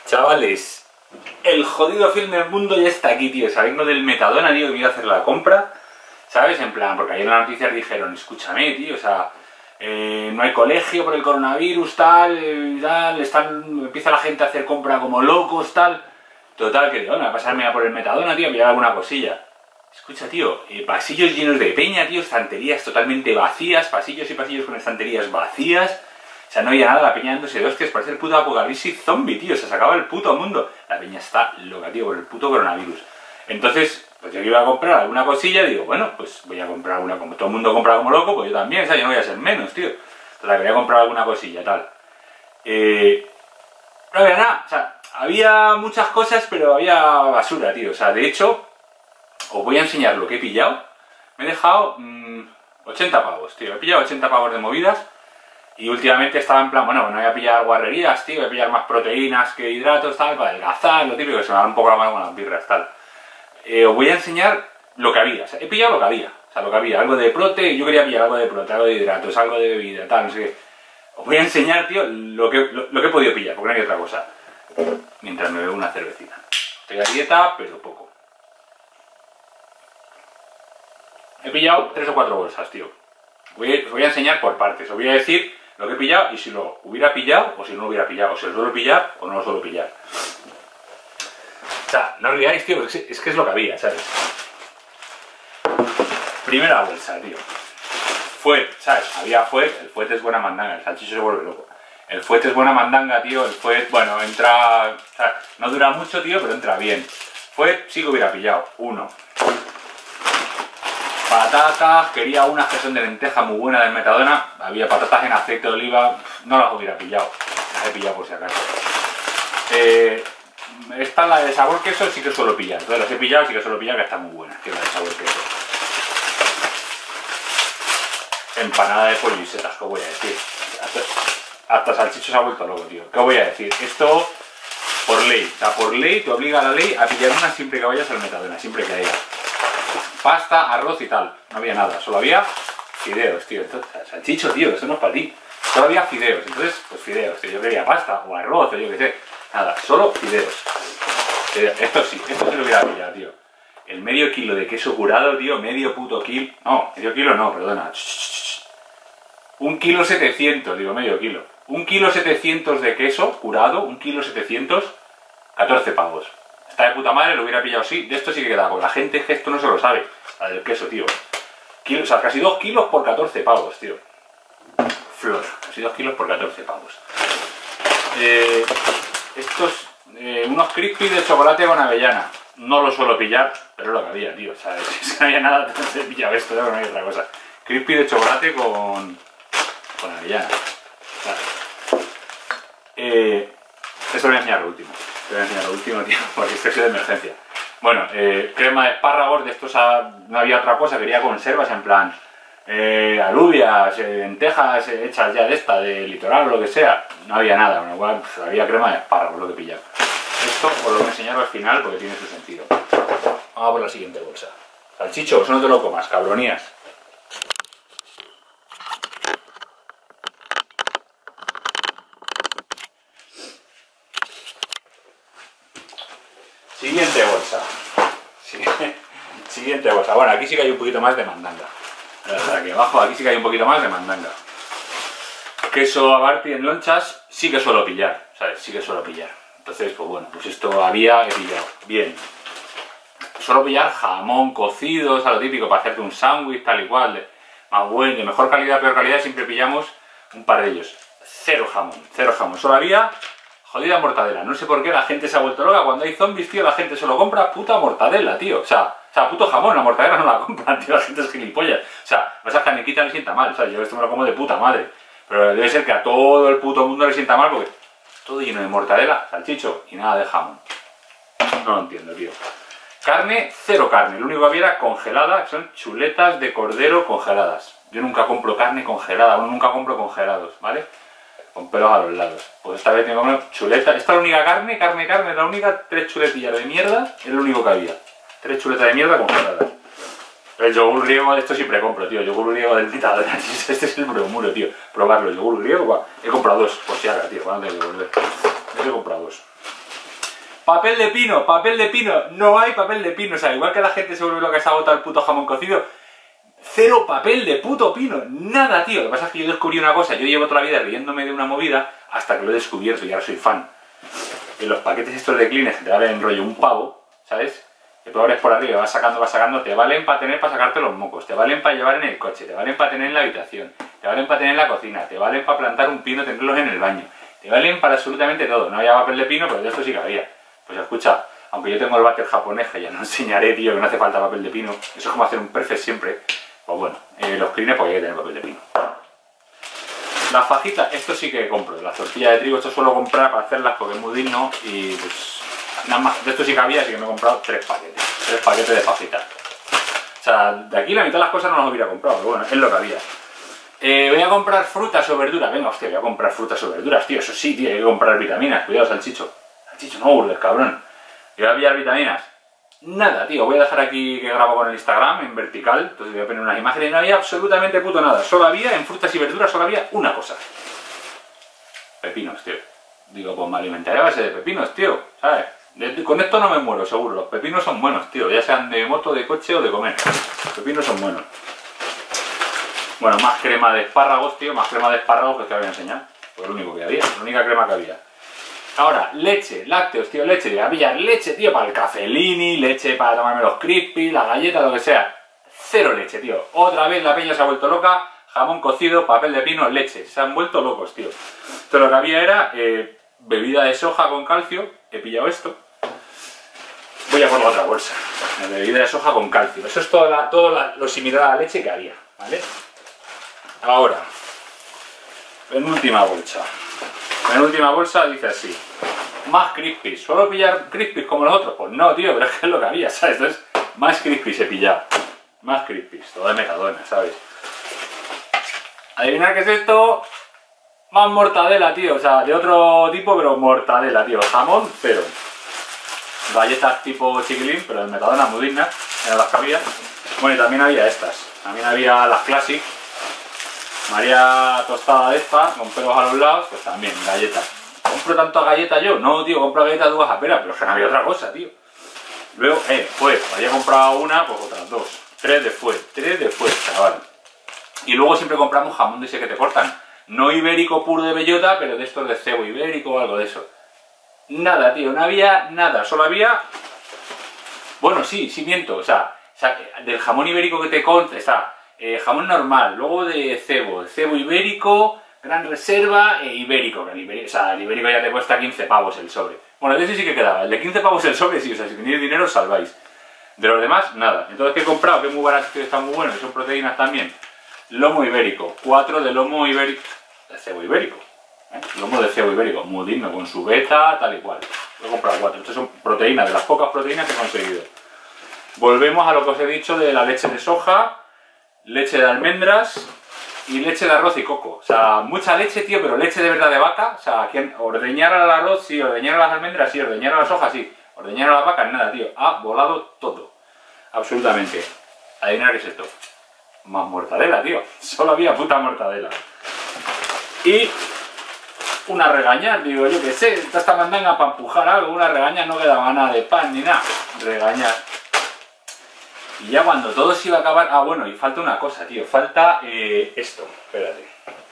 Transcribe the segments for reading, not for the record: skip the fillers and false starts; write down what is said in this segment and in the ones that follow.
Chavales, el jodido fin del mundo ya está aquí, tío. Saliendo del Metadona, tío, que me iba a hacer la compra. ¿Sabes? En plan, porque ayer en las noticias dijeron, escúchame, tío, o sea, no hay colegio por el coronavirus, tal, empieza la gente a hacer compra como locos, tal. Total, que digo, a pasarme a por el Metadona, tío, a pillar alguna cosilla. Escucha, tío, pasillos llenos de peña, tío, estanterías totalmente vacías, pasillos y pasillos con estanterías vacías. O sea, no había nada, la peña dándose de hostias, parece el puto apocalipsis zombie, tío, se acaba el puto mundo. La peña está loca, tío, por el puto coronavirus. Entonces, pues yo que iba a comprar alguna cosilla, digo, bueno, pues voy a comprar alguna, como todo el mundo compra como loco, pues yo también, o sea, yo no voy a ser menos, tío. Entonces, voy a comprar alguna cosilla, tal. No había nada, o sea, había muchas cosas, pero había basura, tío. O sea, de hecho, os voy a enseñar lo que he pillado. Me he dejado 80 pavos, tío. He pillado 80 pavos de movidas. Y últimamente estaba en plan, bueno, no voy a pillar guarrerías, tío. Voy a pillar más proteínas que hidratos, tal, para adelgazar, lo típico, que se me da un poco la mano con las birras, tal. Os voy a enseñar lo que había. O sea, he pillado lo que había. O sea, lo que había. Algo de prote, yo quería pillar algo de prote, algo de hidratos, algo de bebida, tal, no sé qué. Os voy a enseñar, tío, lo que he podido pillar, porque no hay otra cosa. Mientras me bebo una cervecita. Estoy a dieta, pero poco. He pillado 3 o 4 bolsas, tío. Os voy a enseñar por partes. Os voy a decir lo que he pillado y si lo hubiera pillado o si no lo hubiera pillado. O si lo suelo pillar o no lo suelo pillar. O sea, no os riáis, tío, es que es lo que había, ¿sabes? Primera bolsa, tío. Fuet, ¿sabes? Había fuet, el fuet es buena mandanga, el salchicho se vuelve loco. El fuet es buena mandanga, tío, el fuet, bueno, entra... O sea, no dura mucho, tío, pero entra bien. Fuet sí que hubiera pillado, 1. Patatas, quería unas que son de lenteja muy buena del Metadona. Había patatas en aceite de oliva, no las hubiera pillado. Las he pillado por si acaso. Esta, la de sabor queso, sí que suelo pillar. Entonces las he pillado, sí que suelo pillar, que está muy buena, tío, la de sabor queso. Empanada de pollo y setas, ¿qué voy a decir? Hasta salchicho se ha vuelto loco, tío. ¿Qué voy a decir? Esto por ley. O sea, por ley te obliga a la ley a pillar una siempre que vayas al Metadona, siempre que haya. Pasta, arroz y tal. No había nada, solo había fideos, tío. Entonces, salchicho, tío, eso no es para ti. Solo había fideos, entonces, pues fideos, tío. Yo quería pasta o arroz o yo qué sé. Nada, solo fideos. Esto sí lo hubiera pillado, tío. El medio kilo de queso curado, tío, medio puto kilo. No, medio kilo no, perdona. 1,7 kg, digo, medio kilo. 1,7 kg de queso curado, 1,7 kg, 14 pavos. Está de puta madre, lo hubiera pillado sí. De esto sí que queda, porque la gente es que esto no se lo sabe. La del queso, tío. O sea, casi 2 kilos por 14 pavos, tío. Flor, casi 2 kilos por 14 pavos. Estos, unos crispy de chocolate con avellana. No lo suelo pillar, pero es lo que había, tío. O sea, si no había nada, entonces he pillado esto, no hay otra cosa. Crispy de chocolate con avellana. Esto lo voy a enseñar lo último. Te voy a enseñar lo último, tío, porque esto es de emergencia. Bueno, crema de espárragos, de estos no había otra cosa, quería conservas en plan alubias, lentejas hechas ya de esta, de litoral o lo que sea. No había nada, bueno, igual pues, había crema de espárragos, lo que pillaba. Esto os lo voy a enseñar al final porque tiene su sentido. Vamos por la siguiente bolsa. Salchicho, eso no te lo comas, cabronías. Siguiente bolsa. Siguiente bolsa. Bueno, aquí sí que hay un poquito más de mandanga. Aquí abajo, aquí sí que hay un poquito más de mandanga. Queso Abarti en lonchas sí que suelo pillar, ¿sabes? Sí que suelo pillar. Entonces, pues bueno, pues esto he pillado. Bien. Suelo pillar jamón cocido, o sea, lo típico, para hacerte un sándwich, tal y cual. Más bueno, de mejor calidad, peor calidad, siempre pillamos un par de ellos. Cero jamón. Solo había jodida mortadela. No sé por qué la gente se ha vuelto loca. Cuando hay zombies, tío, la gente solo compra puta mortadela, tío. O sea, puto jamón, la mortadela no la compran, tío. La gente es gilipollas. O sea, esa carniquita le sienta mal. O sea, yo esto me lo como de puta madre. Pero debe ser que a todo el puto mundo le sienta mal porque todo lleno de mortadela, salchicho y nada de jamón. No lo entiendo, tío. Carne, cero carne. Lo único que había era congelada, que son chuletas de cordero congeladas. Yo nunca compro carne congelada, nunca compro congelados, ¿vale? Con pelos a los lados. Pues esta vez tengo que comer chuleta. Esta es la única carne, la única. 3 chuletillas de mierda, es lo único que había. 3 chuletas de mierda congeladas. El yogur griego, esto siempre compro, tío. Yogur griego del Metadona. Este es el bromuro, tío. Probarlo, el yogur griego, va. He comprado 2, por si haga, tío. ¿Cuándo tengo que volver? He comprado 2. papel de pino, no hay papel de pino. O sea, igual que la gente se vuelve loca que se ha botado el puto jamón cocido, cero papel de puto pino, nada, tío. Lo que pasa es que yo descubrí una cosa, yo llevo toda la vida riéndome de una movida hasta que lo he descubierto y ahora soy fan. En los paquetes estos de Kleenex que te valen en rollo un pavo, ¿sabes? Que tú abres por arriba, vas sacando, te valen para tener para sacarte los mocos, te valen para llevar en el coche, te valen para tener en la habitación, te valen para tener en la cocina, te valen para plantar un pino, tenerlos en el baño, te valen para absolutamente todo. No había papel de pino, pero de esto sí que había. Pues escucha, aunque yo tengo el váter japonés, que ya no enseñaré, tío, que no hace falta papel de pino, eso es como hacer un perfect siempre, pues bueno, los Kleenex pues hay que tener papel de pino. Las fajitas, esto sí que compro, las tortillas de trigo, esto suelo comprar para hacerlas porque es muy digno y pues nada más, de esto sí que había, así que me he comprado 3 paquetes de fajitas. O sea, de aquí la mitad de las cosas no las hubiera comprado, pero bueno, es lo que había. Voy a comprar frutas o verduras, venga, hostia, voy a comprar frutas o verduras, tío, eso sí, tío, hay que comprar vitaminas, cuidado, salchicho. Salchicho, no burles, cabrón. Voy a pillar vitaminas. Nada, tío, voy a dejar aquí que grabo con el Instagram en vertical, entonces voy a poner unas imágenes y no había absolutamente puto nada. Solo había, en frutas y verduras, solo había una cosa. Pepinos, tío. Digo, pues me alimentaré a base de pepinos, tío, ¿sabes? Con esto no me muero, seguro. Los pepinos son buenos, tío, ya sean de moto, de coche o de comer. Los pepinos son buenos. Bueno, más crema de espárragos, tío, más crema de espárragos que te voy a enseñar. Pues lo único que había, la única crema que había. Ahora, leche, lácteos, tío, leche. Voy a pillar leche, tío, para el cafelini, leche para tomarme los crispy, las galletas, lo que sea. Cero leche, tío. Otra vez la peña se ha vuelto loca. Jamón cocido, papel de pino, leche. Se han vuelto locos, tío. Entonces lo que había era bebida de soja con calcio. He pillado esto. Voy a por la otra bolsa. La bebida de soja con calcio. Eso es todo lo similar a la leche que había, ¿vale? Ahora, penúltima bolsa. Penúltima bolsa dice así. Más crispies. ¿Suelo pillar crispies como los otros? Pues no, tío, pero es que es lo que había, ¿sabes? Entonces, más crispies he pillado. Más crispies. Todo de Mercadona, ¿sabes? ¿Adivinar qué es esto? Más mortadela, tío. O sea, de otro tipo, pero mortadela, tío. Jamón, cero. Galletas tipo chiquilín, pero de Mercadona muy dignas. Eran las que había. Bueno, y también había estas. También había las Classic. María tostada de esta, con pelos a los lados, pues también, galletas. ¿Compro tantas galletas yo? No, tío, compro galletas de uvas a pera, pero es que no había otra cosa, tío. Luego, pues, había comprado una, pues otras 2. 3 después, chaval. Y luego siempre compramos jamón de ese que te cortan. No ibérico puro de bellota, pero de estos de cebo ibérico o algo de eso. Nada, tío, no había nada, solo había... Bueno, sí, miento, o sea del jamón ibérico que te corta, está... jamón normal, luego de cebo ibérico, gran reserva e ibérico. El ibérico ya te cuesta 15 pavos el sobre. Bueno, de ese sí que quedaba, el de 15 pavos el sobre sí, o sea, si tenéis dinero os salváis. De los demás, nada. Entonces, ¿qué he comprado? Que es muy barato, que está muy bueno, y son proteínas también. Lomo ibérico, 4 de lomo ibérico, de cebo ibérico. Lomo de cebo ibérico, muy digno, con su beta, tal y cual. He comprado 4, estas son proteínas, de las pocas proteínas que he conseguido. Volvemos a lo que os he dicho de la leche de soja, leche de almendras y leche de arroz y coco. O sea, mucha leche, tío, pero leche de verdad de vaca. O sea, ordeñar al arroz, sí, ordeñar a las almendras, sí, ordeñar a la soja, sí. Ordeñar a las vacas, nada, tío. Ha volado todo. Absolutamente. Adivinar qué es esto. Más mortadela, tío. Solo había puta mortadela. Y una regañar, digo, yo qué sé, esta mandanga para empujar algo, una regañar, no quedaba nada de pan ni nada. Regañar. Y ya cuando todo se iba a acabar... Ah, bueno, y falta una cosa, tío. Falta esto. Espérate.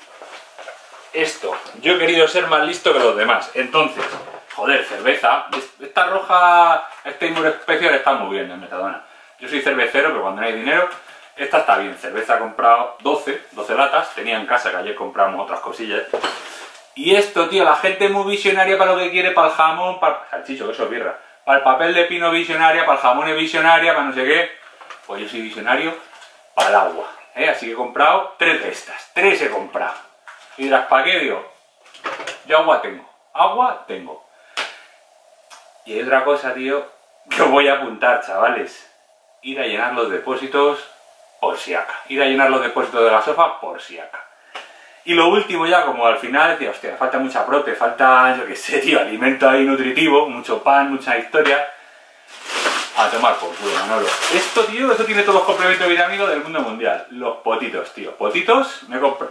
Esto. Yo he querido ser más listo que los demás. Entonces, joder, cerveza. Esta roja Steinburg Special está muy bien en Mercadona. Yo soy cervecero, pero cuando no hay dinero... Esta está bien. Cerveza he comprado 12 latas. Tenía en casa, que ayer compramos otras cosillas. Y esto, tío, la gente muy visionaria para lo que quiere, para el jamón, para el salchicho, que eso es birra. Para el papel de pino visionaria, para el jamón es visionaria, para no sé qué... Pues yo soy visionario para el agua, así que he comprado 3 de estas, 3 he comprado. Y dirás, ¿para qué? Digo, yo agua tengo. Y hay otra cosa, tío, que os voy a apuntar, chavales. Ir a llenar los depósitos por si acá. Ir a llenar los depósitos de la sopa por si acá. Y lo último ya, como al final, decía, hostia, falta mucha prote, falta, yo qué sé, tío, alimento ahí nutritivo, mucho pan, mucha historia. A tomar por culo, Manolo. Esto, tío, esto tiene todos los complementos vitamínicos del mundo mundial. Los potitos, tío. Potitos, me compré.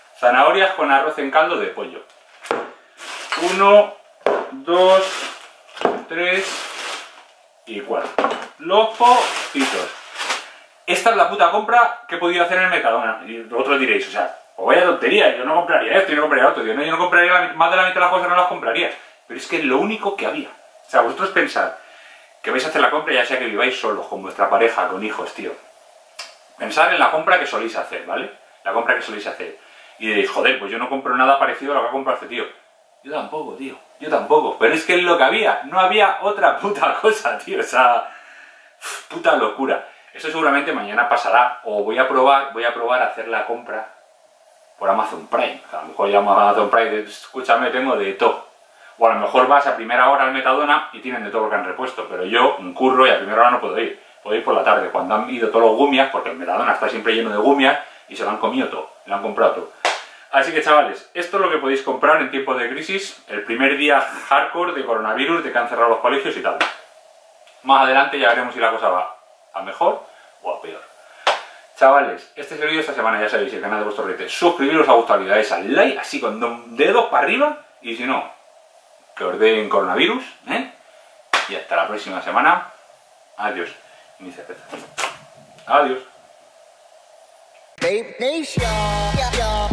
Zanahorias con arroz en caldo de pollo. 1, 2, 3 y 4. Los poquitos. Esta es la puta compra que he podido hacer en el Mercadona. Y vosotros diréis, o sea, pues vaya tontería, yo no compraría esto, yo no compraría otro. Yo no compraría más de la mitad de las cosas, no las compraría. Pero es que es lo único que había. O sea, vosotros pensad que vais a hacer la compra ya sea que viváis solos, con vuestra pareja, con hijos, tío. Pensad en la compra que soléis hacer, ¿vale? La compra que soléis hacer. Y diréis, joder, pues yo no compro nada parecido a lo que ha comprado este tío. Yo tampoco, tío. Yo tampoco. Pero es que es lo que había. No había otra puta cosa, tío. O sea, puta locura. Eso seguramente mañana pasará. O voy a probar a hacer la compra por Amazon Prime. O sea, a lo mejor llamo a Amazon Prime y escúchame, tengo de todo. O a lo mejor vas a primera hora al Mercadona y tienen de todo lo que han repuesto. Pero yo, un curro, y a primera hora no puedo ir. Puedo ir por la tarde, cuando han ido todos los gumias, porque el Mercadona está siempre lleno de gumias, y se lo han comido todo. Lo han comprado todo. Así que chavales, esto es lo que podéis comprar en tiempos de crisis, el primer día hardcore de coronavirus, de que han cerrado los colegios y tal. Más adelante ya veremos si la cosa va a mejor o a peor. Chavales, este es el vídeo de esta semana, ya sabéis, el canal de vuestro rete. Suscribiros a vuestra habilidad, al like, así con dedos para arriba, y si no, que os den coronavirus, ¿eh? Y hasta la próxima semana. Adiós. Ni cerveza. Adiós. Babe Nation.